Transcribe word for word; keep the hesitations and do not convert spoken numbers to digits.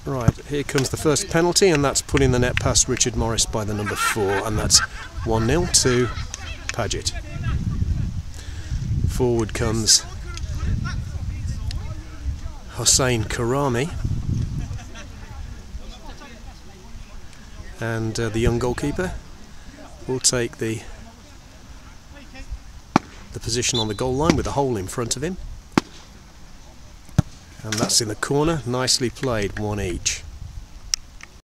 Right, here comes the first penalty, and that's putting the net past Richard Morris by the number four, and that's one nil to Paget. Forward comes Hossein Khorrami, and uh, the young goalkeeper will take the the position on the goal line with a hole in front of him, and that's in the corner. Nicely played, one each.